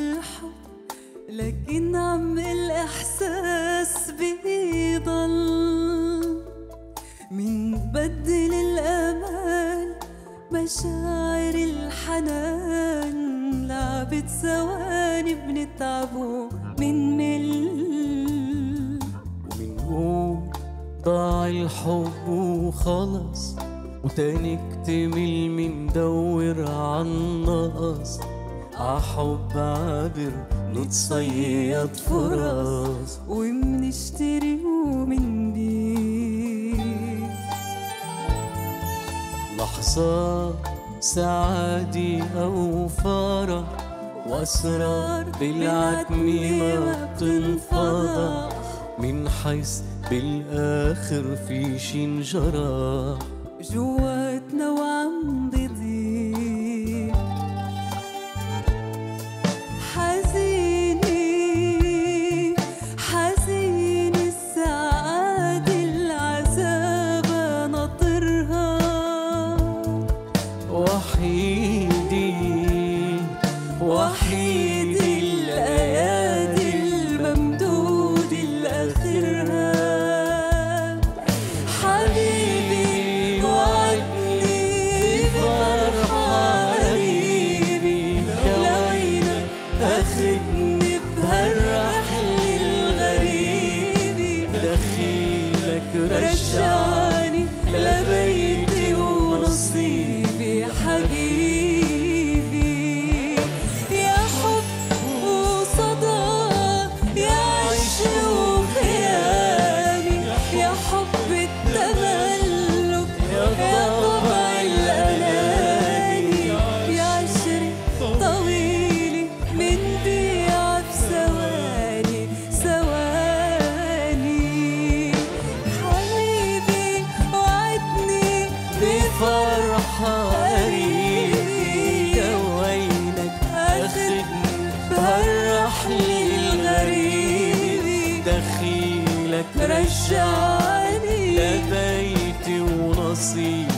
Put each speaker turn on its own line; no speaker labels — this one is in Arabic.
الحب، لكن عم الإحساس بيضل. منبدل الأمان مشاعر الحنان، لعبة ثواني بنتعبوا منمل.
ومنقول ضاع الحب وخلص، وتاني اكتمل مندور عالنقص. عحب عابر نتصيد فرص،
ومنشتري ومنبيع
لحظات سعادة أو فرح، وأسرار بالعتمة ما بتنفضح. من حيث بالآخر في شي انجرح
جواتنا وعم بضيع. حزينة حزينة السعادة العذاب ناطرها.
وحيدي وحيدي الأيادي الممدودة لآخرها. حبيبي وعدني بفرحة قريبة، لوينك أخدني بهالرحلة الغريبة. دخيلك رجعني لبيتي ونصيبي حبيبي. يا حب وصدى، يا عشق وخياني، يا حب التملك، يا طبع الأناني. يا عشرة طويلة منبيع بثواني ثواني. حبيبي وعدني بفرحة قريبة، وينك أخدني بهالرحلة الغريبة. دخيلك
رجعني
لبيتي ونصيبي